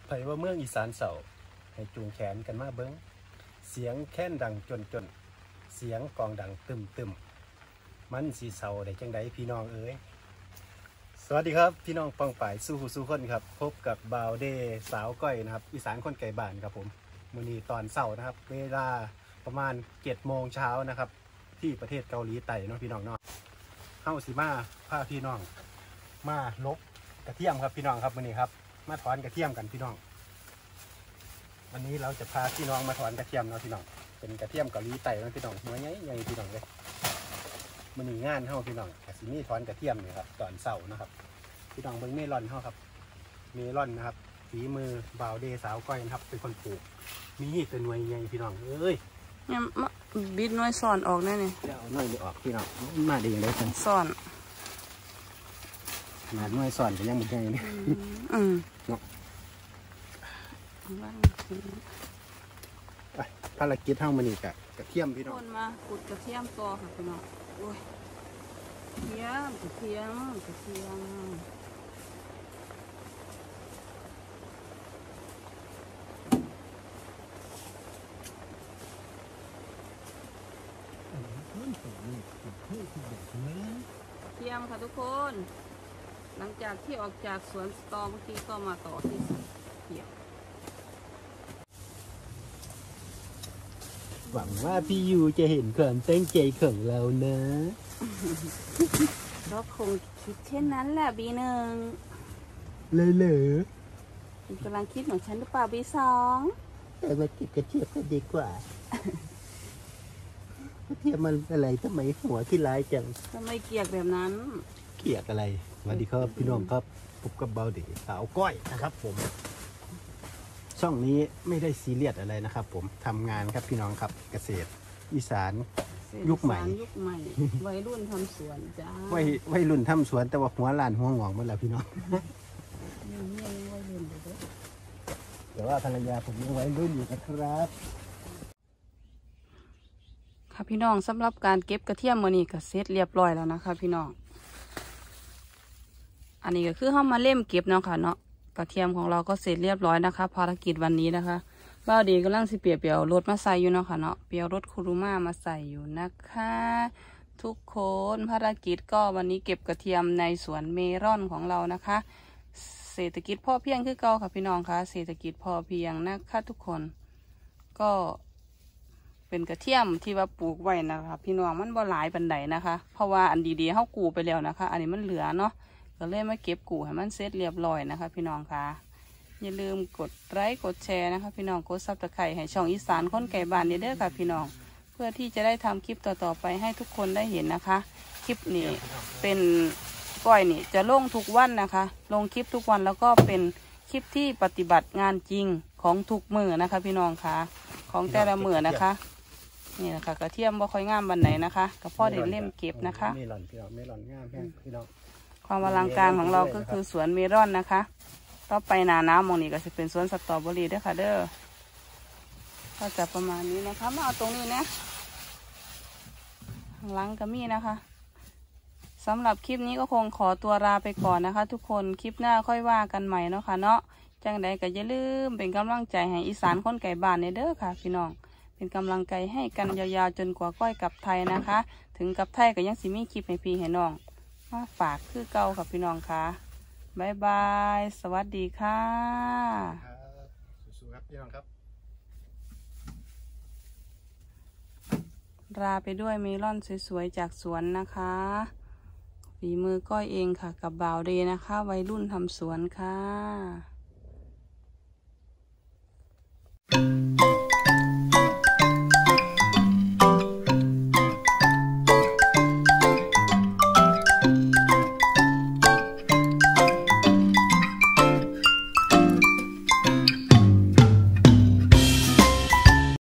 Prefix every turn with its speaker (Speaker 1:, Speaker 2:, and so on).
Speaker 1: ไผว่าเมืองอีสานเสาให้จูงแขนกันมาเบิ้งเสียงแค้นดังจนเสียงกองดังตึมมันสีเสาได้จังใดพี่น้องเอ๋ยสวัสดีครับพี่น้องปองป่ายสู้หูสู้คนครับพบกับบาวเดสาวก้อยนะครับอีสานคนไก่บ้านครับผมมื้อนี้ตอนเสาร์นะครับเวลาประมาณ7 โมงเช้านะครับที่ประเทศเกาหลีใต้เนาะพี่น้องเนาะเฮาสิมาพาพี่น้องมาลบกระเทียมครับพี่น้องครับมื้อนี้ครับมาถอนกระเทียมกันพี่น้องวันนี้เราจะพาพี่น้องมาถอนกระเทียมเนาะพี่น้องเป็นกระเทียมเกาหลีใต้เนาะพี่น้องหัวใหญ่ๆพี่น้องเลยมื้อนี้งานเฮาพี่น้องก็สิมีถอนกระเทียมนี่ครับตอนเช้านะครับพี่น้องเบิ่งเมลอนเฮาครับเมลอนนะครับฝีมือบาวเดสาวก้อยนะครับเป็นคนปลูกมีแต่หน่วยใหญ่พี่น้องเอ้ย
Speaker 2: เนี่ยบิดน้อยซ่อนออกแน่นี่
Speaker 1: เอาหน่วยนี้ออกพี่น้องมาดีอย่างไรกัน
Speaker 2: ซ่อน
Speaker 1: ขนาดหน่วยซ่อนก็ยังบ่ใหญ่นี่เนาะภารกิจเฮามื้อนี้ก็กระเทียมพี่น้อง
Speaker 2: คนมาขุดกระเทียมต่อค่ะพี่น้องโอ้ยกระเทียมค่ะทุกคนหลังจากที่ออกจากสวนสตอเมื่อกี้ก็มาต่อที่สวนเขียว
Speaker 1: หวังว่าพี่ยูจะเห็นความตั้งใจของเรานะ
Speaker 2: ก็คงคิดเช่นนั้นแหละบีหนึ่ง
Speaker 1: เลยเหร
Speaker 2: อกำลังคิดเหมือนฉันหรือเปล่าบีสอง
Speaker 1: แต่มาเก็บกระเทียมก็ดีกว่า กระเทียมมันอะไรทำไมหัวที่ร้ายจัง
Speaker 2: ทำไมเกลียดแบบนั้น
Speaker 1: เกลียดอะไรสวัสดีครับพี่น้องครับพบกับเบาดีสาวก้อยนะครับผมช่องนี้ไม่ได้ซีเรียสอะไรนะครับผมทำงานครับพี่น้องครับเกษตรอีสานยุคใหม่
Speaker 2: วัยรุ่นทำสวนจ้า
Speaker 1: วัยรุ่นทำสวนแต่ว่าหัวล้านหัวงอกหมดแล้วพี่น้องแต่ว่าภรรยาผมยังวัยรุ่นอยู่นะครับ
Speaker 2: ค่ะพี่น้องสำหรับการเก็บกระเทียมมื้อนี้ก็เสร็จเรียบร้อยแล้วนะคะพี่น้องอันนี้ก็คือเข้ามาเล่มเก็บเนาะค่ะเนาะกระเทียมของเราก็เสร็จเรียบร้อยนะคะภารกิจวันนี้นะคะบ้าวดีกำลังสิเปียวรถมาใส่อยู่เนาะค่ะเนาะเปียวรถคูรุม่ามาใส่อยู่นะคะทุกคนภารกิจก็วันนี้เก็บกระเทียมในสวนเมลอนของเรานะคะเศรษฐกิจพอเพียงคือเก่าค่ะพี่น้องคะเศรษฐกิจพอเพียงนะคะทุกคนก็เป็นกระเทียมที่ว่าปลูกไว้นะคะพี่น้องมันบ่หลายปันใดนะคะเพราะว่าอันดีๆเขากูไปแล้วนะคะอันนี้มันเหลือเนาะก็เลยมาเก็บกูให้มันเสร็จเรียบร้อยนะคะพี่น้องคะอย่าลืมกดไลค์กดแชร์นะคะพี่น้องกดซับสไครต์ให้ช่องอีสานคนไก่บ้านเด้อค่ะพี่น้องเพื่อที่จะได้ทำคลิปต่อๆไปให้ทุกคนได้เห็นนะคะคลิปนี้เป็นก้อยนี่จะลงทุกวันนะคะลงคลิปทุกวันแล้วก็เป็นคลิปที่ปฏิบัติงานจริงของทุกมือนะคะพี่น้องคะของแต่ละมือนะคะนี่นะคะกระเทียมบ่ค่อยงามบันไหนนะคะกับพ่อเด็กเล่มเก็บนะคะ
Speaker 1: เมลอนงามพี่น้อง
Speaker 2: ความอลังการของเราก็คือสวนเมลอนนะคะต่อไปหนาหนาวมองนี่ก็จะเป็นสวนสตรอเบอรี่ด้วยค่ะเด้อก็จะประมาณนี้นะคะมาเอาตรงนี้นะข้างหลังก็มีนะคะสำหรับคลิปนี้ก็คงขอตัวลาไปก่อนนะคะทุกคนคลิปหน้าค่อยว่ากันใหม่เนาะค่ะเนาะจังใดก็อย่าลืมเป็นกำลังใจให้อีสานคนไก่บ้านเด้อค่ะพี่น้องเป็นกำลังใจให้กันยาวๆจนกว่าก้อยกับไทยนะคะถึงกับไทยก็ยังสิมีคลิปให้พี่ให้น้องมาฝากคือเก่ากับพี่น้องค่ะบ๊ายบายสวัสดีค่ะ
Speaker 1: สู้ๆครับพี่น้องครับ
Speaker 2: ลาไปด้วยเมลอนสวยๆจากสวนนะคะฝีมือก้อยเองค่ะกับบ่าวเดนะคะวัยรุ่นทำสวนค่ะ